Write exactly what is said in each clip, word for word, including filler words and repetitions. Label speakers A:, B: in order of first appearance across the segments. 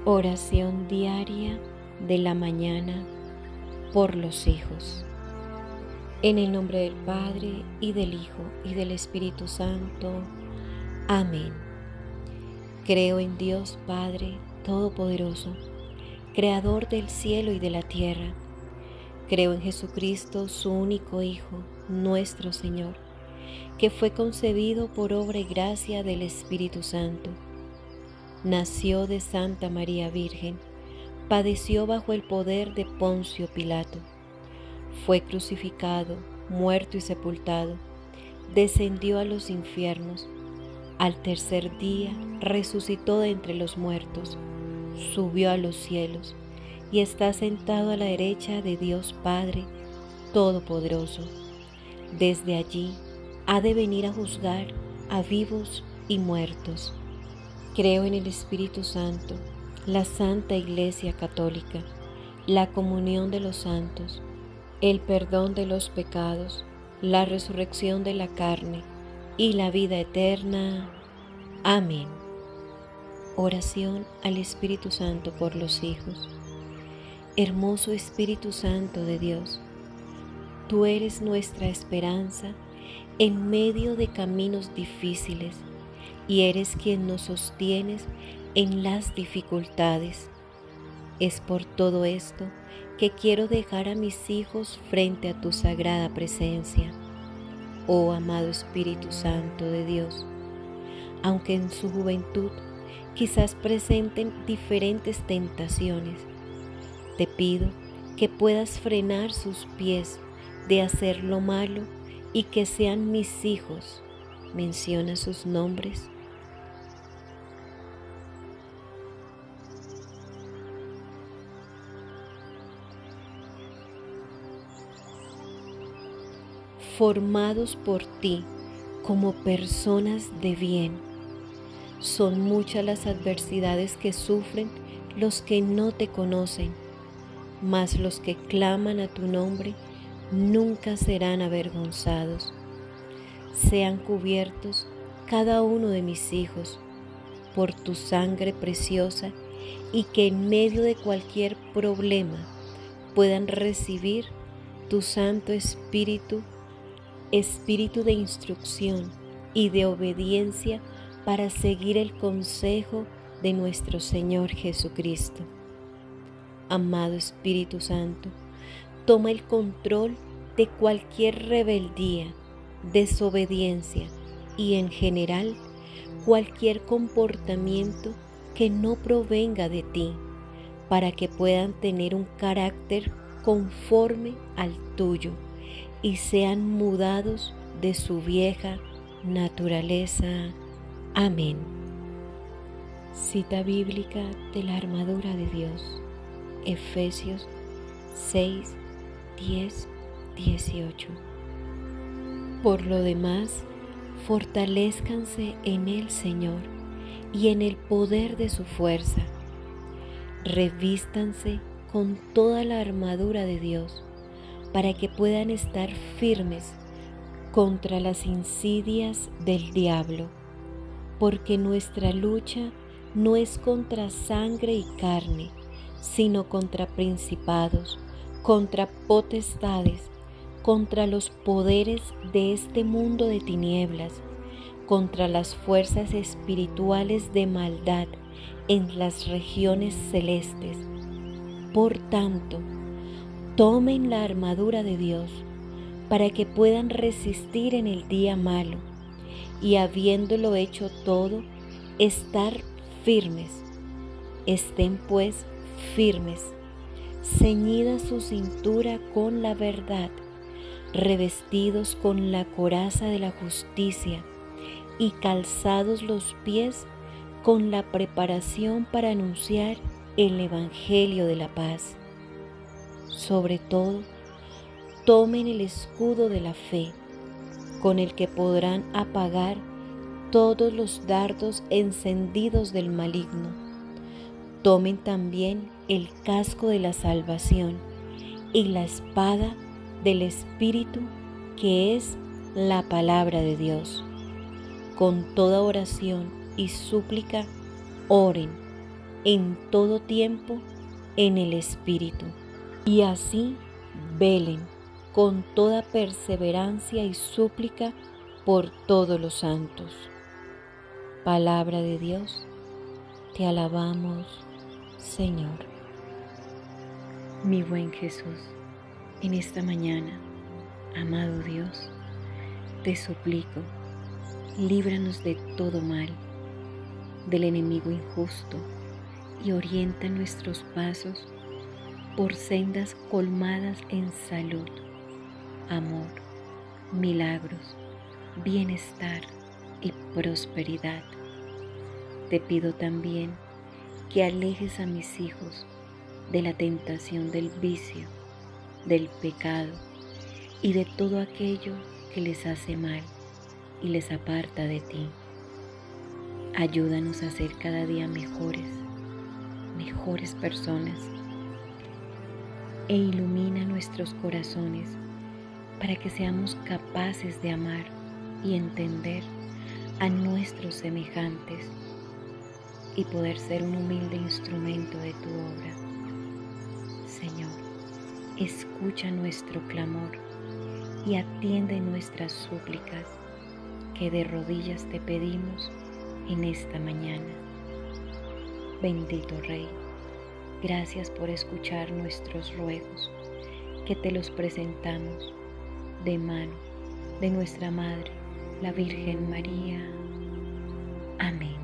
A: Oración diaria de la mañana por los hijos. En el nombre del Padre, y del Hijo, y del Espíritu Santo. Amén. Creo en Dios Padre Todopoderoso, Creador del cielo y de la tierra. Creo en Jesucristo, su único Hijo, nuestro Señor, que fue concebido por obra y gracia del Espíritu Santo. Nació de Santa María Virgen, padeció bajo el poder de Poncio Pilato, fue crucificado, muerto y sepultado, descendió a los infiernos, al tercer día resucitó de entre los muertos, subió a los cielos y está sentado a la derecha de Dios Padre Todopoderoso. Desde allí ha de venir a juzgar a vivos y muertos. Creo en el Espíritu Santo, la Santa Iglesia Católica, la comunión de los santos, el perdón de los pecados, la resurrección de la carne y la vida eterna. Amén. Oración al Espíritu Santo por los hijos. Hermoso Espíritu Santo de Dios, tú eres nuestra esperanza en medio de caminos difíciles, y eres quien nos sostienes en las dificultades. Es por todo esto que quiero dejar a mis hijos frente a tu sagrada presencia, oh amado Espíritu Santo de Dios. Aunque en su juventud quizás presenten diferentes tentaciones, te pido que puedas frenar sus pies de hacer lo malo y que sean mis hijos. Menciona sus nombres. Formados por ti como personas de bien. Son muchas las adversidades que sufren los que no te conocen, mas los que claman a tu nombre nunca serán avergonzados. Sean cubiertos cada uno de mis hijos por tu sangre preciosa, y que en medio de cualquier problema puedan recibir tu Santo Espíritu, Espíritu de instrucción y de obediencia para seguir el consejo de nuestro Señor Jesucristo. Amado Espíritu Santo, toma el control de cualquier rebeldía, desobediencia y en general cualquier comportamiento que no provenga de ti, para que puedan tener un carácter conforme al tuyo y sean mudados de su vieja naturaleza. Amén. Cita bíblica de la armadura de Dios, Efesios seis, diez, dieciocho. Por lo demás, fortalézcanse en el Señor y en el poder de su fuerza. Revístanse con toda la armadura de Dios, para que puedan estar firmes contra las insidias del diablo, porque nuestra lucha no es contra sangre y carne, sino contra principados, contra potestades, contra los poderes de este mundo de tinieblas, contra las fuerzas espirituales de maldad en las regiones celestes. Por tanto, tomen la armadura de Dios para que puedan resistir en el día malo, y habiéndolo hecho todo, estar firmes. Estén pues firmes, ceñida su cintura con la verdad, revestidos con la coraza de la justicia y calzados los pies con la preparación para anunciar el Evangelio de la paz. Sobre todo, tomen el escudo de la fe, con el que podrán apagar todos los dardos encendidos del maligno. Tomen también el casco de la salvación y la espada del Espíritu, que es la palabra de Dios. Con toda oración y súplica, oren en todo tiempo en el Espíritu. Y así velen con toda perseverancia y súplica por todos los santos. Palabra de Dios, te alabamos, Señor. Mi buen Jesús, en esta mañana, amado Dios, te suplico, líbranos de todo mal, del enemigo injusto, y orienta nuestros pasos por sendas colmadas en salud, amor, milagros, bienestar y prosperidad. Te pido también que alejes a mis hijos de la tentación del vicio, del pecado y de todo aquello que les hace mal y les aparta de ti. Ayúdanos a ser cada día mejores, mejores personas, e ilumina nuestros corazones para que seamos capaces de amar y entender a nuestros semejantes y poder ser un humilde instrumento de tu obra. Señor, escucha nuestro clamor y atiende nuestras súplicas que de rodillas te pedimos en esta mañana. Bendito Rey, gracias por escuchar nuestros ruegos, que te los presentamos de mano de nuestra Madre, la Virgen María. Amén.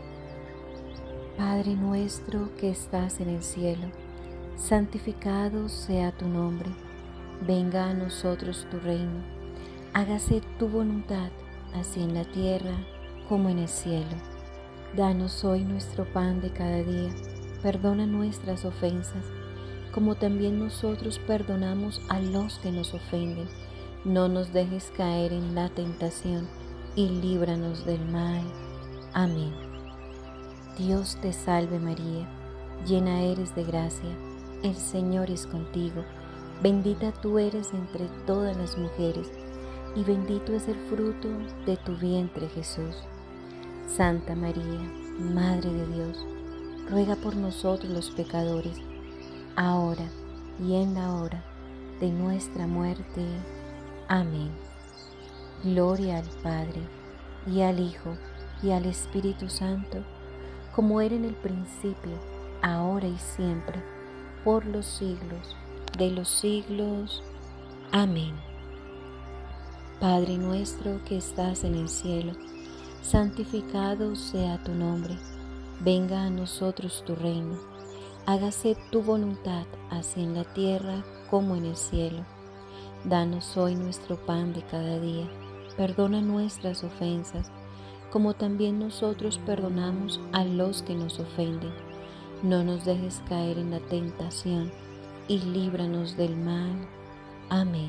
A: Padre nuestro que estás en el cielo, santificado sea tu nombre. Venga a nosotros tu reino. Hágase tu voluntad, así en la tierra como en el cielo. Danos hoy nuestro pan de cada día. Perdona nuestras ofensas, como también nosotros perdonamos a los que nos ofenden. No nos dejes caer en la tentación y líbranos del mal. Amén. Dios te salve María, llena eres de gracia, el Señor es contigo. Bendita tú eres entre todas las mujeres, y bendito es el fruto de tu vientre Jesús. Santa María, Madre de Dios, ruega por nosotros los pecadores, ahora y en la hora de nuestra muerte. Amén. Gloria al Padre, y al Hijo, y al Espíritu Santo, como era en el principio, ahora y siempre, por los siglos de los siglos. Amén. Padre nuestro que estás en el cielo, santificado sea tu nombre. Venga a nosotros tu reino. Hágase tu voluntad, así en la tierra como en el cielo. Danos hoy nuestro pan de cada día. Perdona nuestras ofensas, como también nosotros perdonamos a los que nos ofenden. No nos dejes caer en la tentación y líbranos del mal. Amén.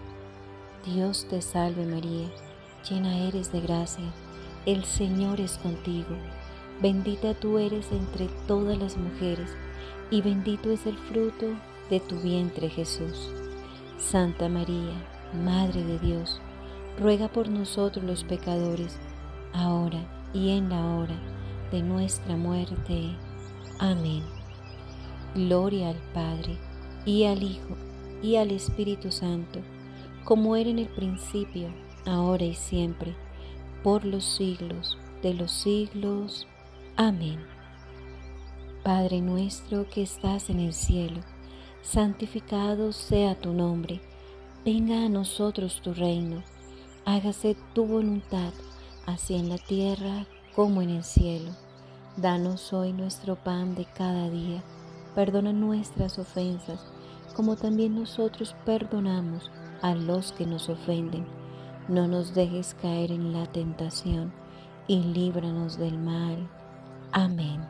A: Dios te salve María, llena eres de gracia, el Señor es contigo. Bendita tú eres entre todas las mujeres, y bendito es el fruto de tu vientre Jesús. Santa María, Madre de Dios, ruega por nosotros los pecadores, ahora y en la hora de nuestra muerte. Amén. Gloria al Padre, y al Hijo, y al Espíritu Santo, como era en el principio, ahora y siempre, por los siglos de los siglos. Amén. Padre nuestro que estás en el cielo, santificado sea tu nombre. Venga a nosotros tu reino. Hágase tu voluntad, así en la tierra como en el cielo. Danos hoy nuestro pan de cada día. Perdona nuestras ofensas, como también nosotros perdonamos a los que nos ofenden. No nos dejes caer en la tentación y líbranos del mal. Amén.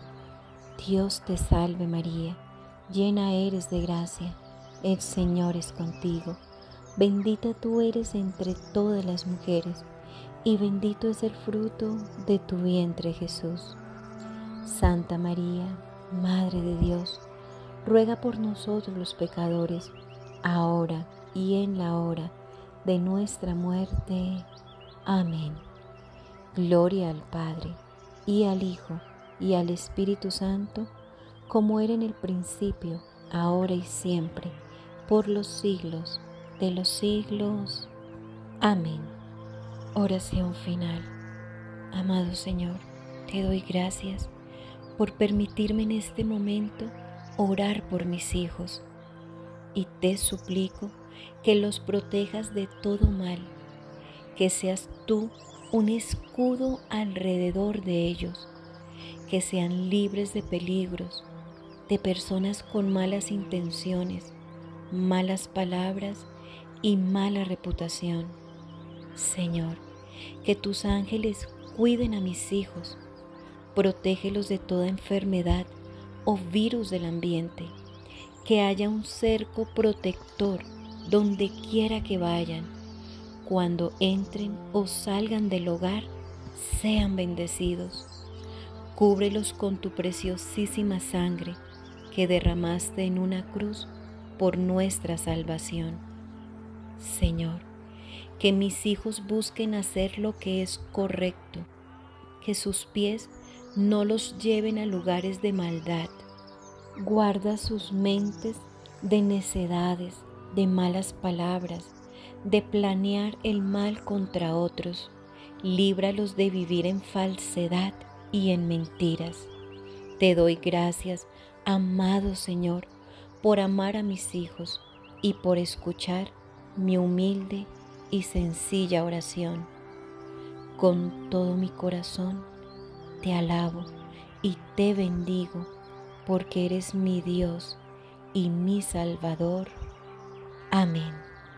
A: Dios te salve María, llena eres de gracia, el Señor es contigo. Bendita tú eres entre todas las mujeres, y bendito es el fruto de tu vientre Jesús. Santa María, Madre de Dios, ruega por nosotros los pecadores, ahora y en la hora de nuestra muerte. Amén. Gloria al Padre, y al Hijo, y al Espíritu Santo, como era en el principio, ahora y siempre, por los siglos de los siglos. Amén. Oración final. Amado Señor, te doy gracias por permitirme en este momento orar por mis hijos, y te suplico que los protejas de todo mal, que seas tú un escudo alrededor de ellos, que sean libres de peligros, de personas con malas intenciones, malas palabras y mala reputación. Señor, que tus ángeles cuiden a mis hijos, protégelos de toda enfermedad o virus del ambiente, que haya un cerco protector donde quiera que vayan. Cuando entren o salgan del hogar, sean bendecidos. Cúbrelos con tu preciosísima sangre que derramaste en una cruz por nuestra salvación. Señor, que mis hijos busquen hacer lo que es correcto, que sus pies no los lleven a lugares de maldad. Guarda sus mentes de necedades, de malas palabras, de planear el mal contra otros. Líbralos de vivir en falsedad y en mentiras. Te doy gracias, amado Señor, por amar a mis hijos y por escuchar mi humilde y sencilla oración. Con todo mi corazón te alabo y te bendigo, porque eres mi Dios y mi Salvador. Amén.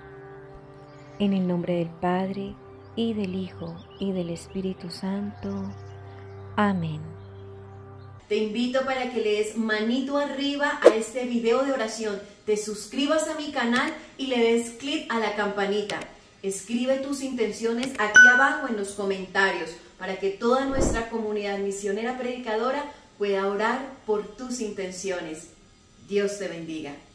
A: En el nombre del Padre, y del Hijo, y del Espíritu Santo. Amén.
B: Te invito para que le des manito arriba a este video de oración, te suscribas a mi canal y le des clic a la campanita. Escribe tus intenciones aquí abajo en los comentarios para que toda nuestra comunidad misionera predicadora pueda orar por tus intenciones. Dios te bendiga.